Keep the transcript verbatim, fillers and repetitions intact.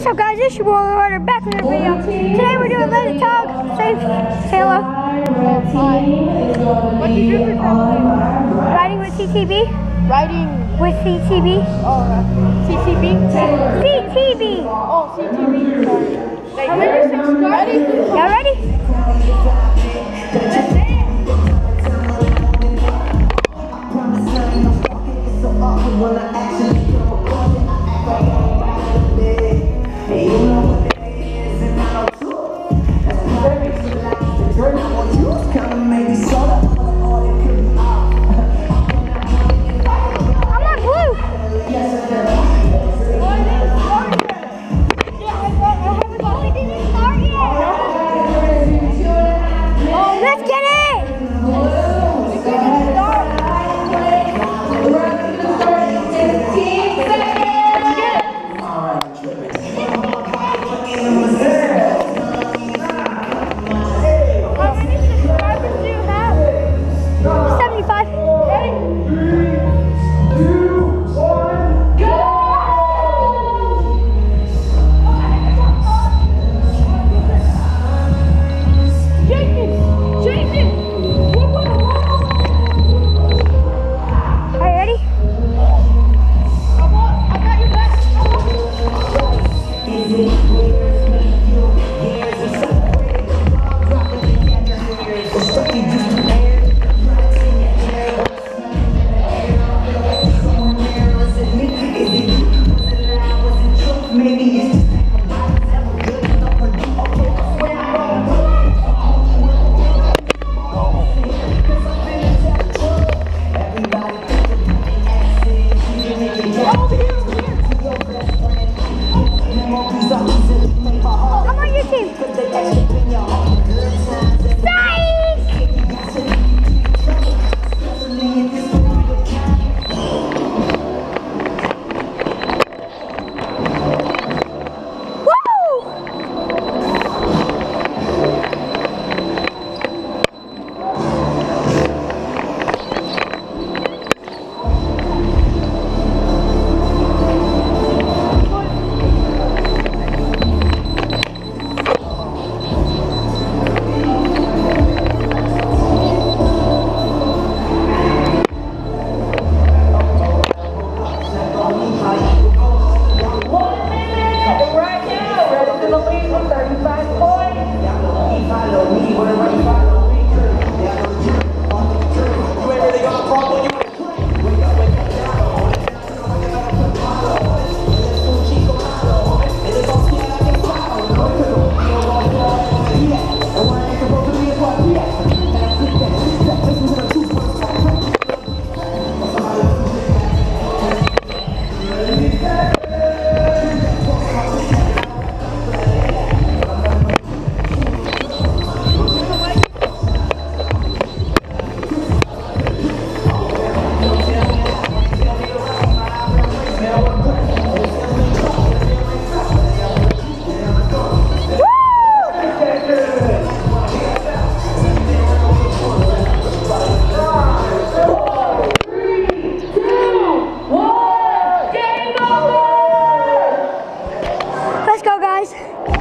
What's up, guys? It's your boy Ryder back with another video. Today we're doing Let It Talk. Say, say hello. Hi. What do you do for fun? Riding with T T B. Riding With C T B. Oh, uh, C T B? C T B. Oh, C T B. Sorry. How many six ready? Y'all ready? I'm on blue. Let's get it! How many subscribers do you have? seventy-five. Are you ready? I'm on your team. Let's go, guys.